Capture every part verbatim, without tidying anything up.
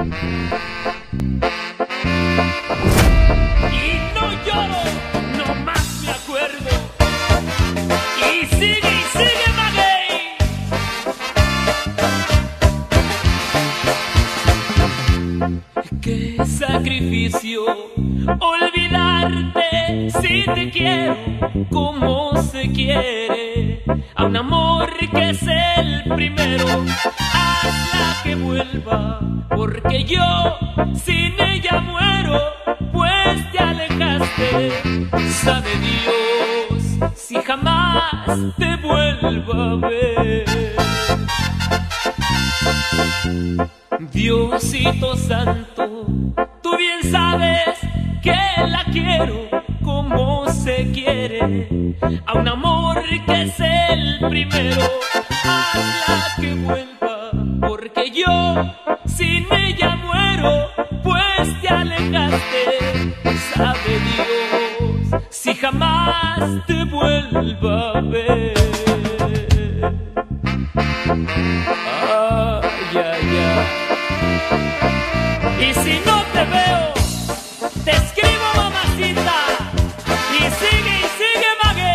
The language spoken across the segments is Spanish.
Y no lloro, nomás me acuerdo. Y sigue, y sigue, maguey. Qué sacrificio olvidarte si te quiero como se quiere a un amor que es el primero. Hazla que vuelva, porque yo sin ella muero, pues te alejaste. Sabe Dios si jamás te vuelva a ver. Diosito santo, tú bien sabes que la quiero como se quiere a un amor que es el primero. Hazla que vuelva, porque yo sin ella muero, pues te alejaste. Sabe Dios si jamás te vuelva a ver. Ay, ay, ay. Y si no te veo, te escribo, mamacita. Y sigue, y sigue,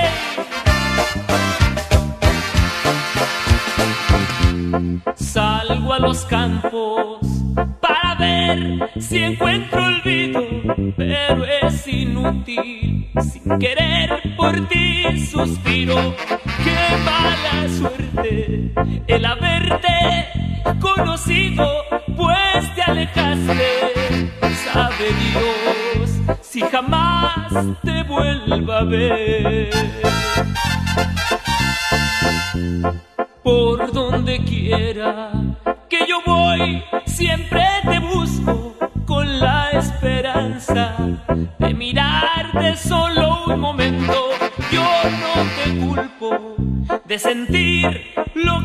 maguey. Salgo a los campos para ver si encuentro olvido, pero es inútil, sin querer por ti suspiro. Qué mala suerte el haberte conocido, pues te alejaste. Sabe Dios si jamás te vuelva a ver. Por donde quiera que yo voy, siempre te busco con la esperanza de mirarte solo un momento. Yo no te culpo de sentir lo